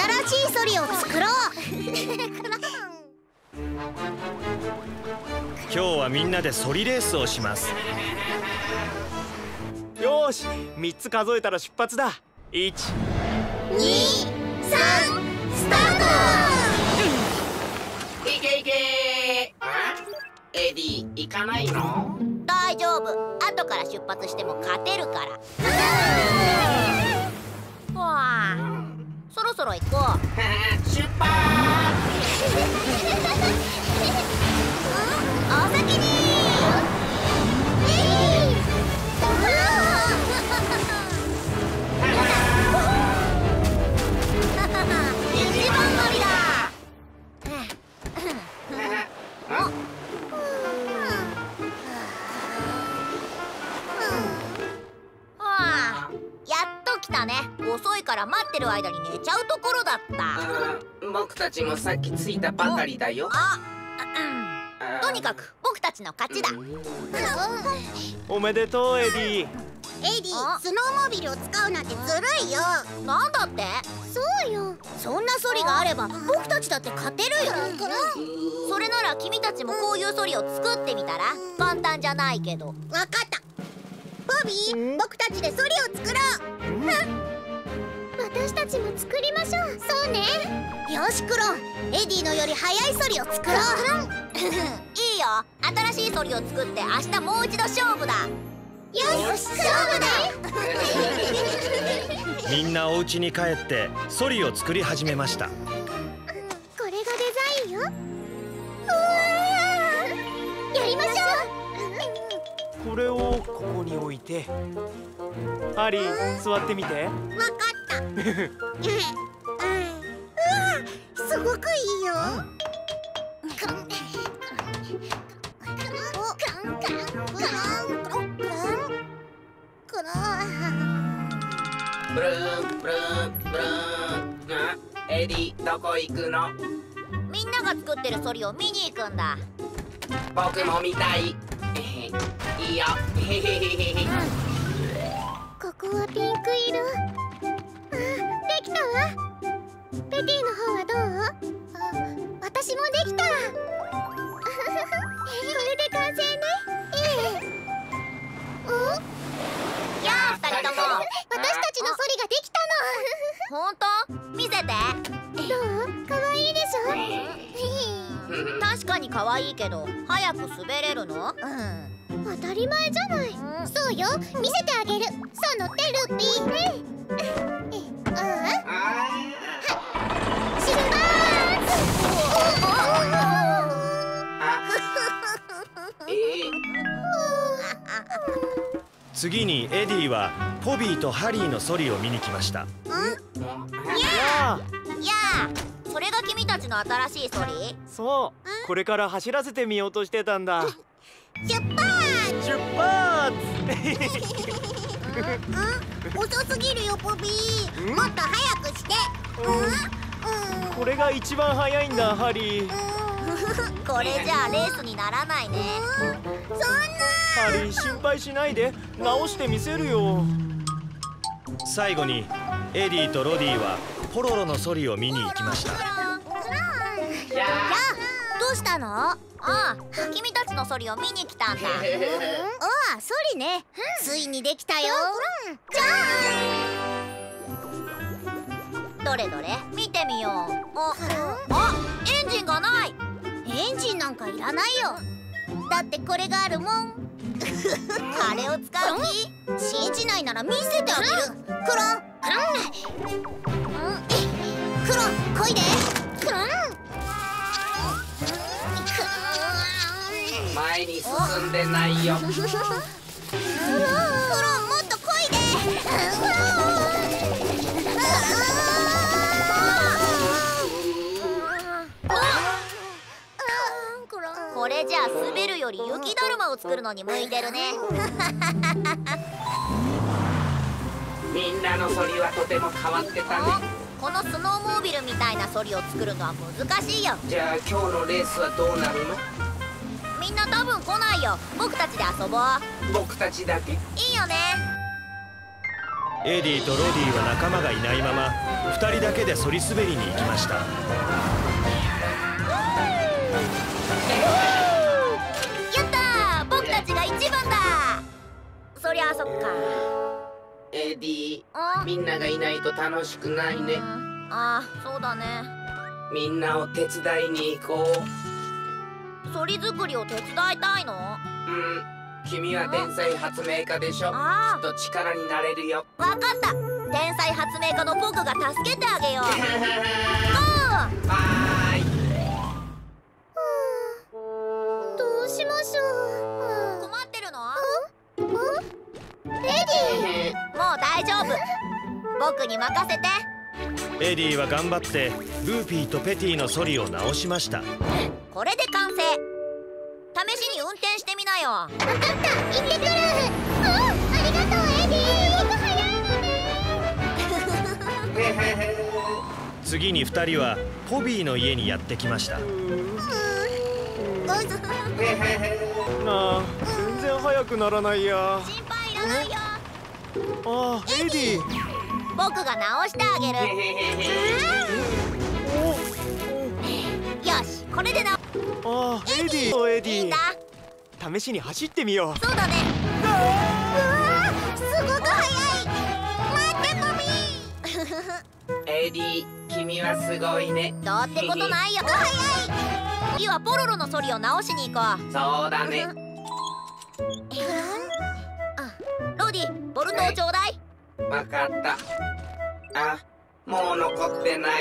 新しいソリを作ろう。 今日はみんなでソリレースをします。 よーし、3つ数えたら出発だ。1、2、3、 スタート。 いけいけエディ、行かないの？ 大丈夫、後から出発しても勝てるから。わあ、そろそろ行こう。 出発お先に。一番乗りだ。やっと来たね。遅いから待ってる間に寝ちゃうところだった。 僕たちもさっき着いたばかりだよ。 とにかく僕たちの勝ちだ。 おめでとう、エディ。 エディ、スノーモービルを使うなんてずるいよ。 なんだって？ そうよ。そんなソリがあれば僕たちだって勝てるよ。 それなら君たちもこういうソリを作ってみたら？簡単じゃないけど。 わかった。ボビー、僕たちでソリを作ろう。私たちも作りましょう。そうね。よしクロン、エディのより速いソリを作ろう。 いいよ。新しいソリを作って明日もう一度勝負だ。 よし、勝負だ。 みんなお家に帰ってソリを作り始めました。 これがデザインよ。うわー、やりましょう。 これをここに置いて。ハリー、座ってみて。 わかった。すごくいいよ。 ブルーンブルーンブルーン。エディ、どこ行くの？ みんなが作ってるソリを見に行くんだ。 僕も見たい。いいよ。 ここはピンク色。できたわ。ペティの方はどう？私もできた。これで完成ね。 やあ、二人とも。 私たちのソリができた本当？見せて。 の。どう？可愛いでしょ？ 確かに可愛いけど、早く滑れるの？ 当たり前じゃない。そうよ、見せてあげる。そう乗ってルピー。シルバ次にエディはポビーとハリーのソリを見に来ました。 ややあ、 あ、それが君たちの新しいソリ？ そう、これから走らせてみようとしてたんだ。 出発。 出発遅すぎるよポビー。もっと早くして。 これが一番速いんだ、ハリー。 これじゃあレースにならないね。 そんな。 ハリー、心配しないで。直してみせるよ。 最後にエディとロディはポロロのソリを見に行きました。 やあ、どうしたの？ああ、君たちのソリを見に来たんだ。 ああ、ソリね。ついにできたよ。じゃあ、どれどれ見てみよう。あ、エンジンがない。 エンジンなんかいらないよ。だってこれがあるもん。 あれを使う気？ 信じないなら見せてあげる。クロン、クロン、こいで。クロン。 前に進んでないよ。 クロン、もっとこいで。 これじゃあ滑るより雪だるまを作るのに向いてるね。 みんなのソリはとても変わってたね。 このスノーモービルみたいなソリを作るのは難しいよ。 じゃあ今日のレースはどうなるの？ みんな多分来ないよ。僕たちで遊ぼう。 僕たちだけ？ いいよね。 エディとロディは仲間がいないまま2人だけでそり滑りに行きました。 やったー、僕たちが一番だ。そりゃあそっか。 エディ、 あみんながいないと楽しくないね。 あ、そうだね。 みんなを手伝いに行こう。 そり作りを手伝いたいの？ 君は天才発明家でしょ。きあっと力になれるよ。 わかった。天才発明家の僕が助けてあげよう。 はーい。 どうしましょう。 困ってるの？ レディもう大丈夫。僕に任せて。 エディは頑張ってルーピーとペティのソリを直しました。 これで完成。試しに運転してみなよ。 わかった、行ってくる。ありがとうエディ。僕早いのね。 次に2人はポビーの家にやってきました。 なあ、全然速くならないや。 心配いらないよ。 ああ、エディ。 僕が直してあげる。よし、これで直。 ああ、エディ。エディいいんだ。 試しに走ってみよう。 そうだね。 すごく早い。待ってポビー。 エディ、君はすごいね。 どうってことないよ。次はポロロのソリを直しに行こう。 そうだね。 ロディ、ボルトをちょうだい。 わかった。あ、もう残ってない。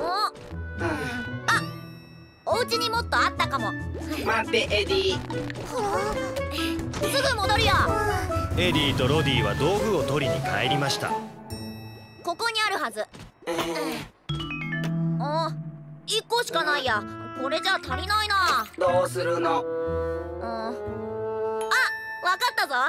お家にもっとあったかも。 待ってエディ。 すぐ戻るよ。 エディとロディは道具を取りに帰りました。 ここにあるはず。1個しかないや。これじゃ足りないな。 どうするの？ あ、わかったぞ。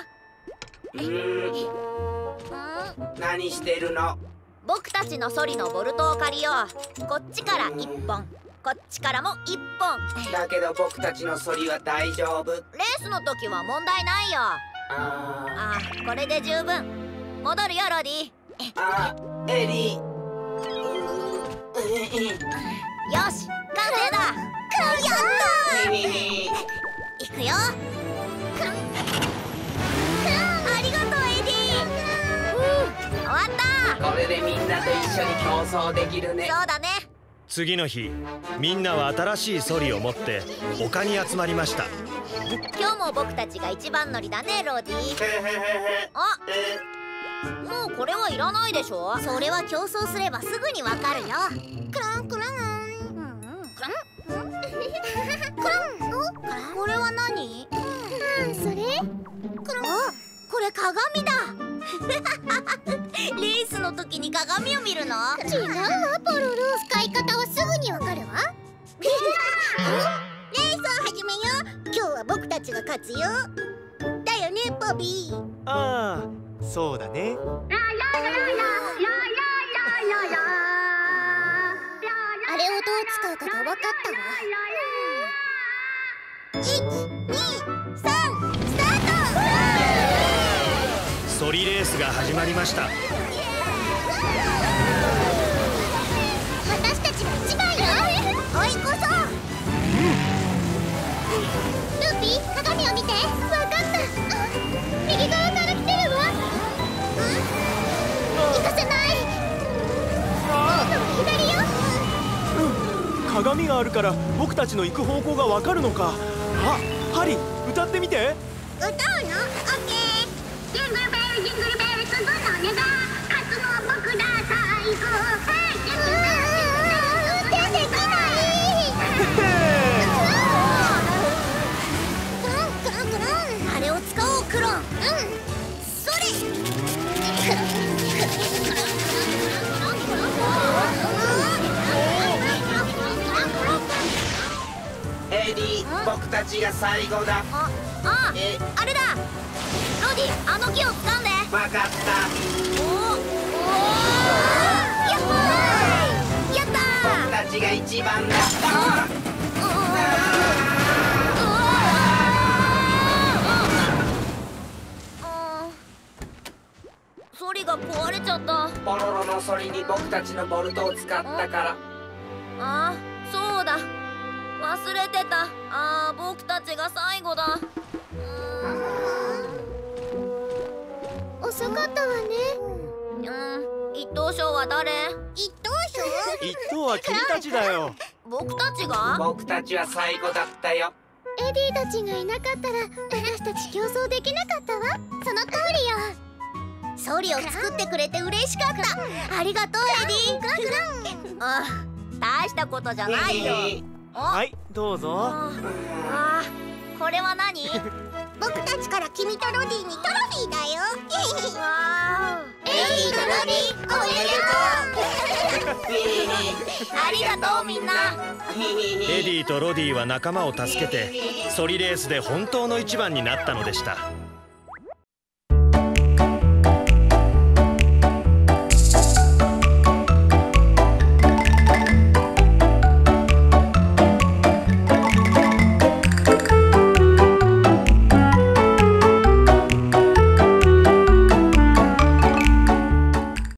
何してるの？ 僕たちのソリのボルトを借りよう。こっちから1本、こっちからも1本。 だけど僕たちのソリは大丈夫。 レースの時は問題ないよ。 あこれで十分。戻るよロディ。 エディ。 よし、完成だ。行くよ。ありがとうエディ。終わった。 これでみんなと一緒に競争できるね。 そうだね。 次の日、みんなは新しいソリを持って丘に集まりました。 今日も僕たちが一番乗りだねロディ。もうこれはいらないでしょ。 それは競争すればすぐにわかるよ。クランクラン。 これは何？ それ？ これ鏡だ。レースの時に鏡を見るの？ 違うわポロロ。使い方はすぐにわかるわ。レースを始めよう。今日は僕たちが勝つよ。だよねポビー。 ああ、そうだね。 あれをどう使うかが分かったわ。1、2、3、スタート。 ソリレースが始まりました。 私たちが一番よ。おいこそ。ルーピー、鏡を見て。分かった。右側から来てるわ。行かせない。今度は左よ。 鏡があるから僕たちの行く方向がわかるのか。あ、ハリ、歌ってみて。 歌うの？オッケー。ジングルベルジングルベル鈴の音が勝つのは僕だ最高。運転できない。クロンクロンクロン。あれを使おうクロン。それ。 エディ、僕たちが最後だ。 あれだ。ロディ、あの木を掴んで。 わかった。 やったー。 僕たちが一番だ。 ソリが壊れちゃった。 ポロロのソリに僕たちのボルトを使ったから。 あ、そうだ、忘れてた。僕たちが最後だ。 遅かったわね。 一等賞は誰？ 一等賞？ 一等は君たちだよ。 僕たちが？ 僕たちは最後だったよ。 エディたちがいなかったら私たち競争できなかったわ。その通りよ。ソリを作ってくれて嬉しかった。ありがとうエディ。 大したことじゃないよ。 はい、どうぞ。 これは何？ 僕たちから君とロディにトロフィーだよ。 エディとロディおめでとう。ありがとうみんな。 エディとロディは仲間を助けてソリレースで本当の一番になったのでした。